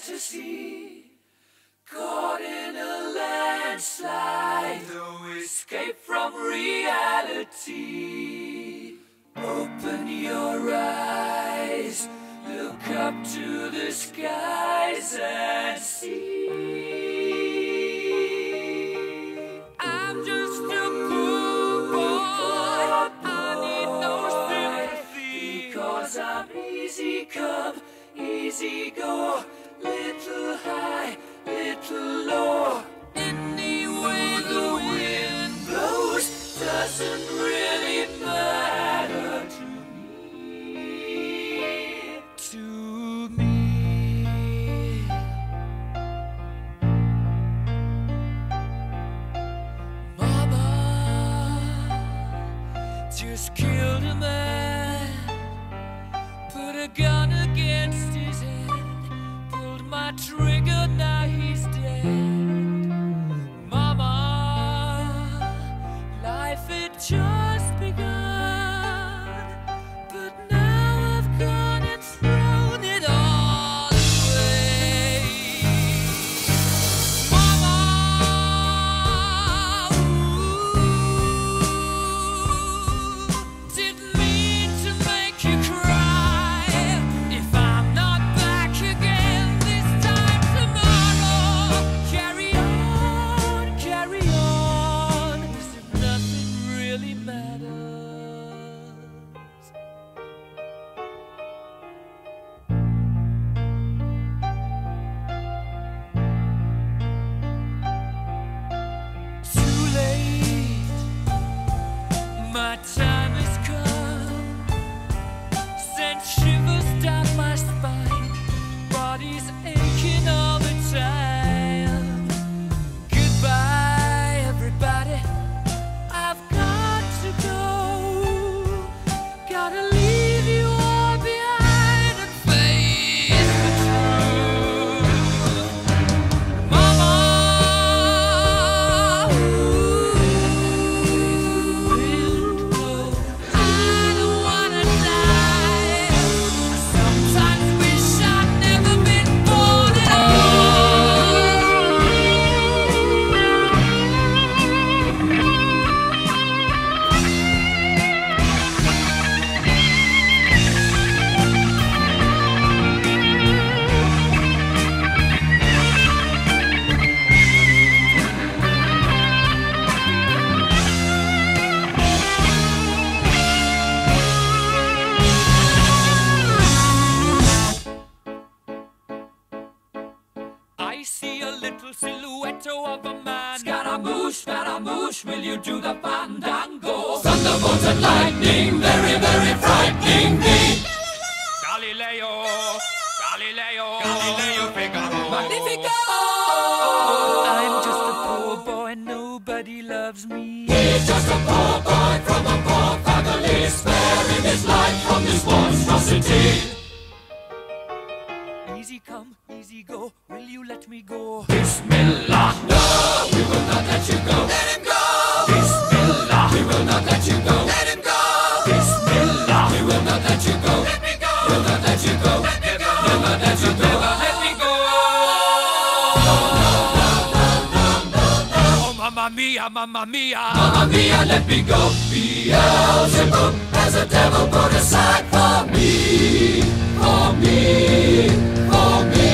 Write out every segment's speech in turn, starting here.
fantasy, caught in a landslide, no escape from reality. Open your eyes, look up to the skies and see. I'm just a poor boy, I need no sympathy, because I'm easy come, easy go, little high, little low. Any way the wind blows doesn't really matter to me. To me. Mama just killed a man, put a gun against his head, pulled my trigger, now he's dead. Mama, life had just begun, but now I've gone and thrown it all away. Mama, didn't mean to make you cry. If I'm not back again this time tomorrow, carry on, as if nothing really matters. Too late, my time has come, sent shivers down my spine, body's aching all the time. Goodbye, everybody, I've got to go, gotta leave you all behind and face the truth. Mama, wind blow, I don't wanna die. I sometimes wish I'd never been born at I see a little silhouette of a man. Scaramouche, will you do the fandango? Thunderbolts and lightning, very, very frightening me. Galileo, Figaro. Magnifico! I'm just a poor boy, nobody loves me. He's just a poor boy from a poor family, sparing his life from this monstrosity. Easy come, easy go, will you let me go? Bismillah, no, we will not let you go. Let him go! Bismillah, we will not let you go. Let him go! Bismillah, we will not let you go. Let me go! We'll not let you go. Let me go! We'll not let you go. Never let me go! Oh, mamma mia, mamma mia. Mamma mia, let me go. Beelzebub has a devil put aside for me. For me, for me.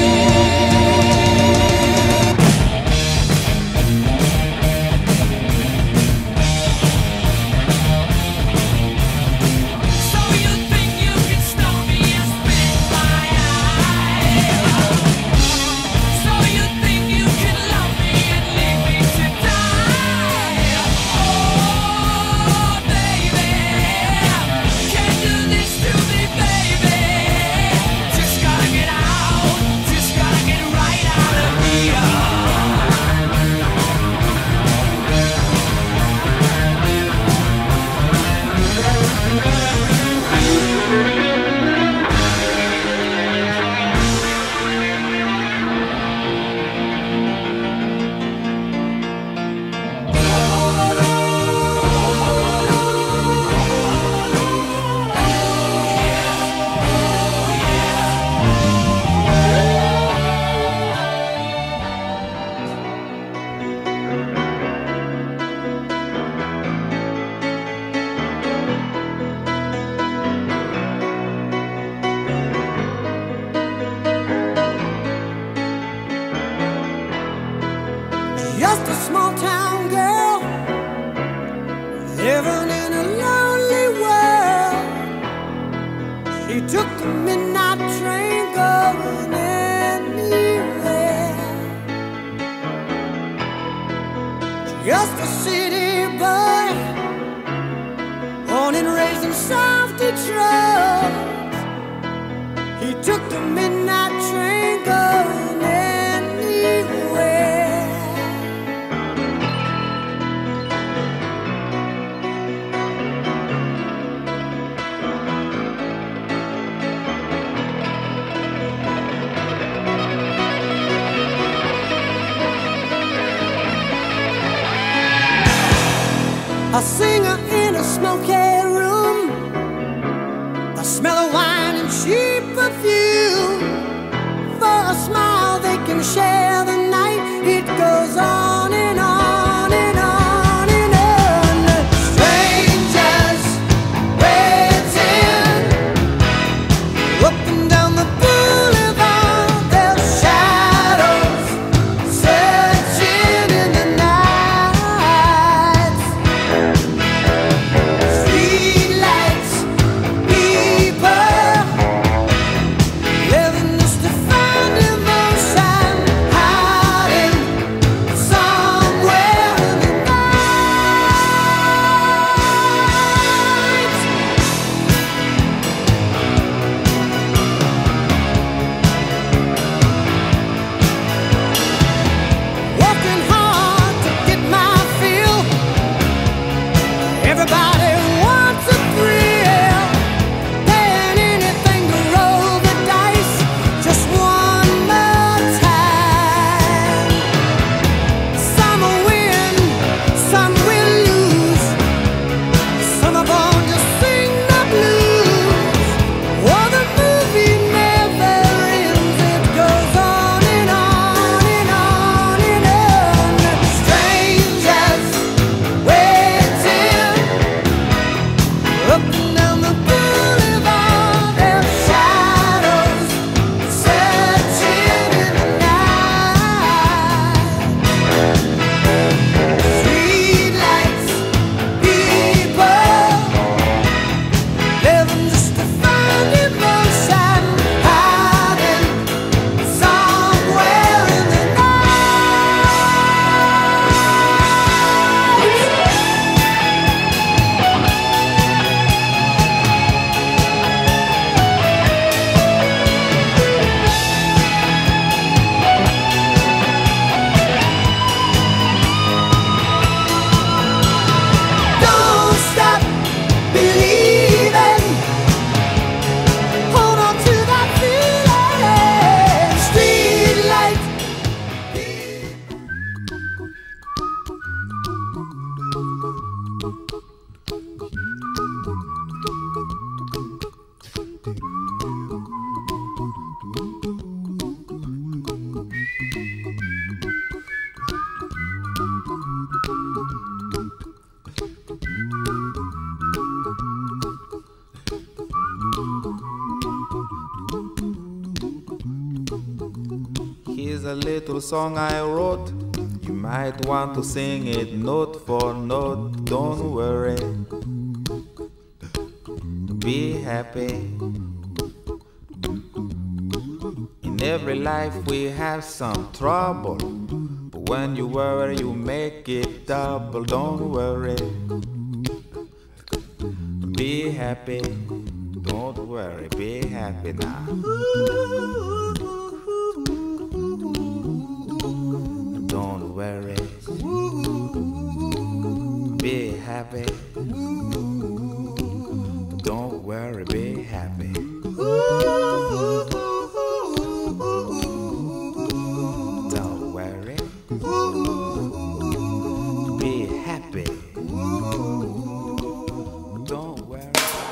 So you think you can stop me and spit my eye? So you think you can love me and leave me to die? Oh, baby, can't do this to me, baby. Just gotta get out, just gotta get right out of here. He took the midnight train going anywhere. Just a city boy, born and raised in South Detroit. He took the midnight train going anywhere. A singer in a smoky room, the smell of wine and cheap perfume. For a smile they can share the night. It goes on and on and on and on. Strangers waiting up and down the boulevard, their shadows searching in the night. Streetlights, people living just to find emotion, hiding somewhere in the night. Working hard to get my fill. Everybody wants a thrill, paying anything to roll the dice just one more time. Some will win, some will lose. Some are born to sing the blues. Oh, the movie never ends. It goes on and on and on and on. Strangers waiting up and down the boulevard, their shadows searching in the night. Streetlights, people living just to find emotion, hiding somewhere in the Don't stop believing. Hold on to that feeling. Streetlights. Here's a little song I wrote. You might want to sing it note for note. Don't worry, be happy. In every life we have some trouble, but when you worry you make it double. Don't worry, be happy. Don't worry, be happy now. Don't worry, be happy. Don't worry, be happy. Don't worry, be happy. Don't worry.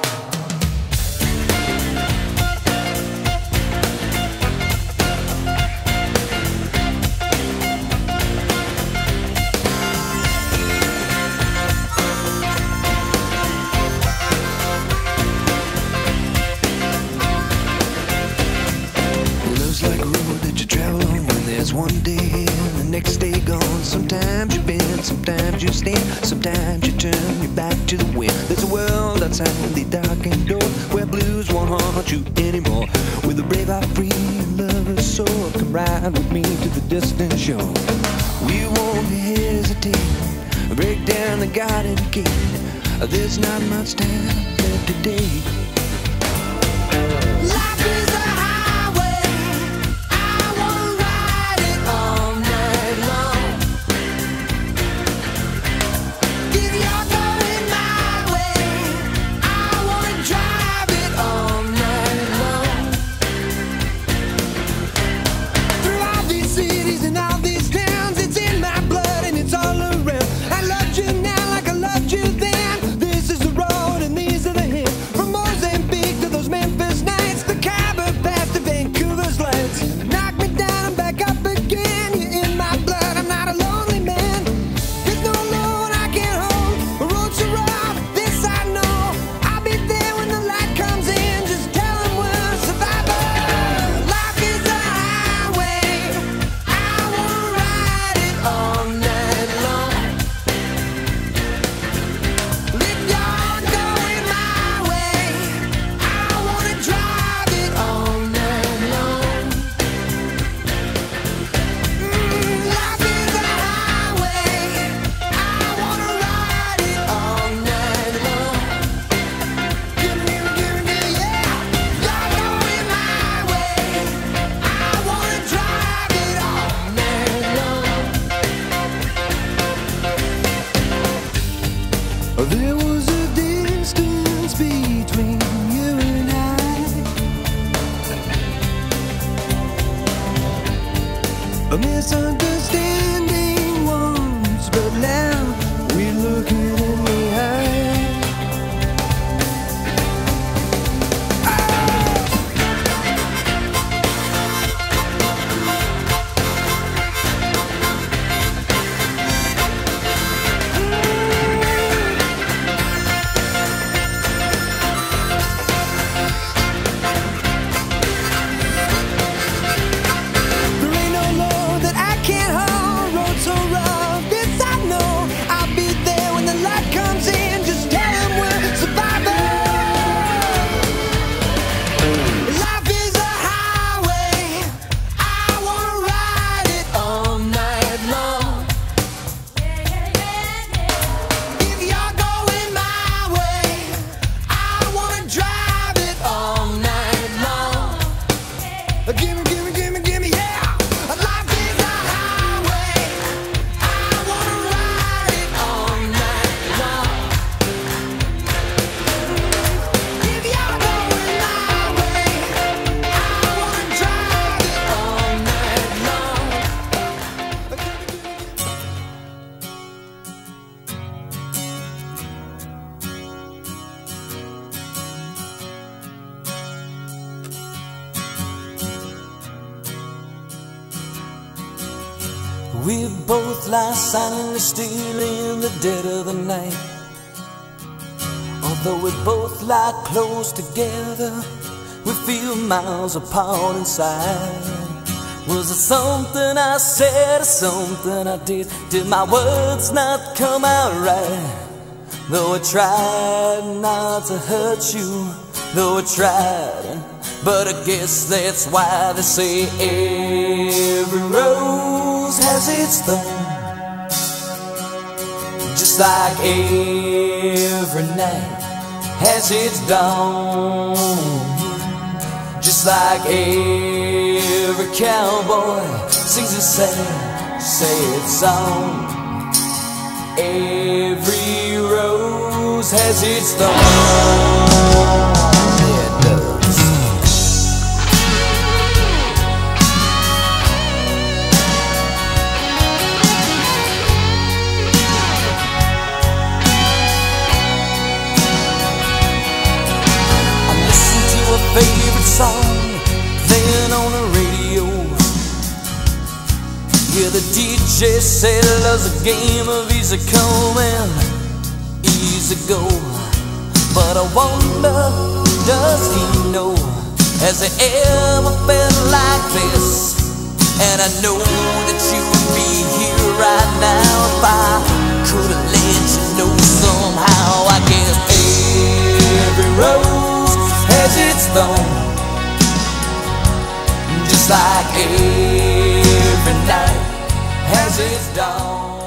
Love's like a road that you travel on when there's one day and the next day gone. Sometimes you bend, sometimes you stand, sometimes you turn your back to the wind. There's a world outside the darkened door where blues won't gonna haunt you anymore. With a brave heart, free and lover's soul, come ride with me to the distant shore. We won't hesitate, break down the garden gate. There's not much time left today. Life is a highway, I wanna ride it all night long. If you're going my way, I wanna drive it all night long. Through all these cities and all these towns, it's in my blood and it's all around. I loved you now like I loved you then. This is the road and these are the hills. From Mozambique to those Memphis nights, the Khyber Pass to Vancouver's lights. Knock me down and back up again. You're in my blood, I'm not a lonely man. There's no load I can't hold. The road's so rough, this I know. I'll be there when the light comes in. Just tell them we're survivors. Life is a highway, I wanna ride it all night long. If you're going my way, I wanna drive it all night long. Life is a highway, I wanna ride it all night long. Give me, yeah. You're going my way, I wanna drive it all night long. There was a distance between you and I, a misunderstanding once, but now we're looking in the eye. There ain't no load that I can't hold. Road so rough, this I know. I'll be there when the light comes in. Just tell them we're survivors. Life is a highway, I wanna ride it all night long. If you're going my way, I wanna drive it all night long. Gimme, yeah. Life is a highway, I wanna ride it all night long. If you're going my way, I wanna drive it all night long. We both lie silently still in the dead of the night. Although we both lie close together, we feel miles apart inside. Was it something I said or something I did? Did my words not come out right? Though I tried not to hurt you, though I tried, but I guess that's why they say every rose has its thorn. Just like every night has its dawn. Just like every cowboy sings a sad, sad song. Every rose has its thorn. Yeah, it does. I listen to a favorite song playing on the radio. Yeah, the DJ said love's a game of easy come and easy go. But I wonder, does he know? Has he ever felt like this? And I know that you would be here right now if I could have let you know somehow. I guess every rose has has its thorn, just like every night has its dawn.